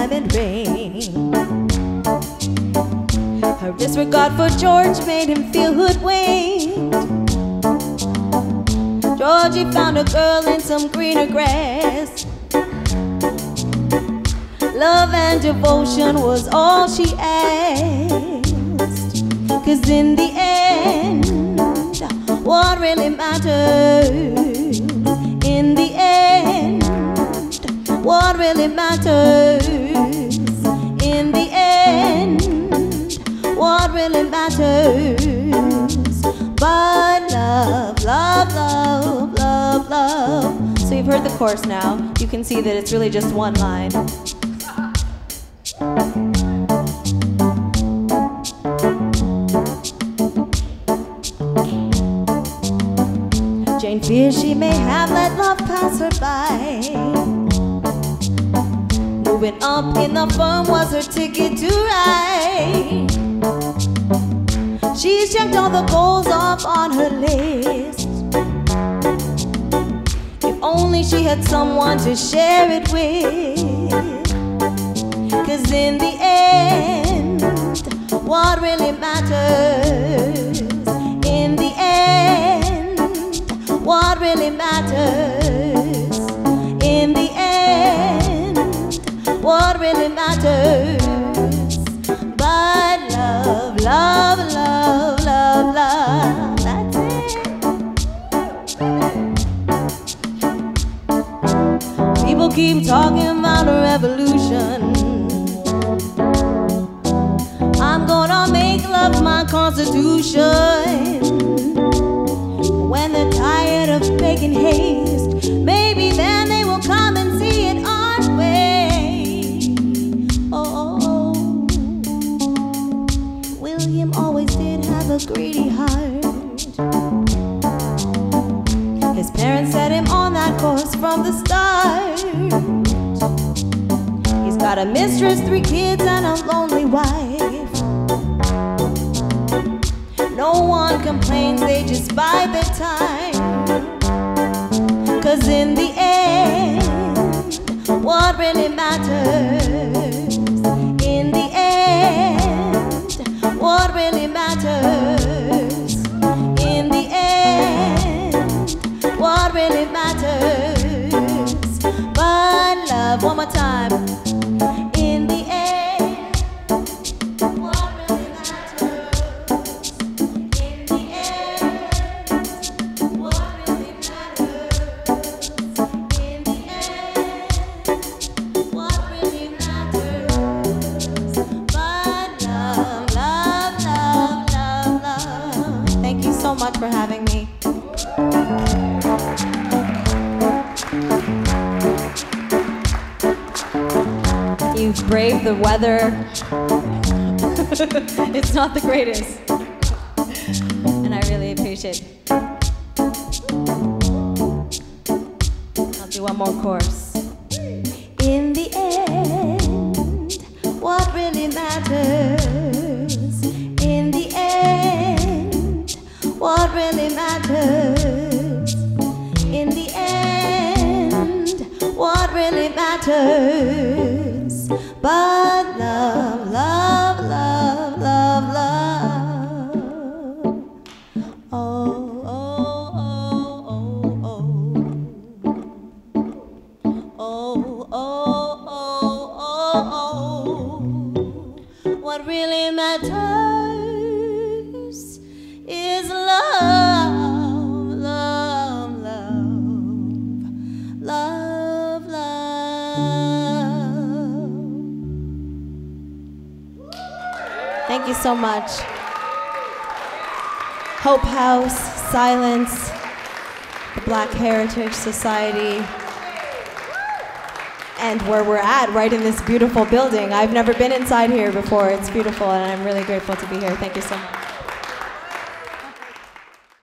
diamond ring. Her disregard for George made him feel hoodwinked. Georgie found a girl in some greener grass. Love and devotion was all she asked. 'Cause in the end, what really matters, in the end, what really matters, in the end, what really matters, but love, love, love, love, love. So you've heard the chorus now. You can see that it's really just one line. Jane fears she may have let love pass her by. Moving up in the firm was her ticket to ride. She's checked all the goals off on her list. If only she had someone to share it with. 'Cause in the end, what really matters, in the end, what really matters, in the end, what really matters, but love, love, love, love, love, that's it. People keep talking about a revolution. I'm gonna make love my constitution. When they're tired of making haste, maybe then they will come and see it our way. Oh, oh, oh. William always did have a greedy heart. His parents set him on that course from the start. He's got a mistress, 3 kids, and a lonely wife. No one complains, they just bide their time. 'Cause in the end, what really matters, in the end, what really matters, in the end, what really matters, but love, one more time. In the end, what really matters, in the end, what really matters, in the end, what really matters, but love, love, love, love, love. Thank you so much for having me. You've braved the weather. It's not the greatest. And I really appreciate it. I'll do one more chorus. In the end, what really matters, in the end, what really matters, in the end, what really matters, but love, love, love, love, love. Oh, oh, oh, oh, oh. Oh, oh, oh, oh, oh. What really matters is love, love, love, love, love. Thank you so much. Hope House, Silence, the Black Heritage Society, and where we're at, right in this beautiful building. I've never been inside here before. It's beautiful, and I'm really grateful to be here. Thank you so much.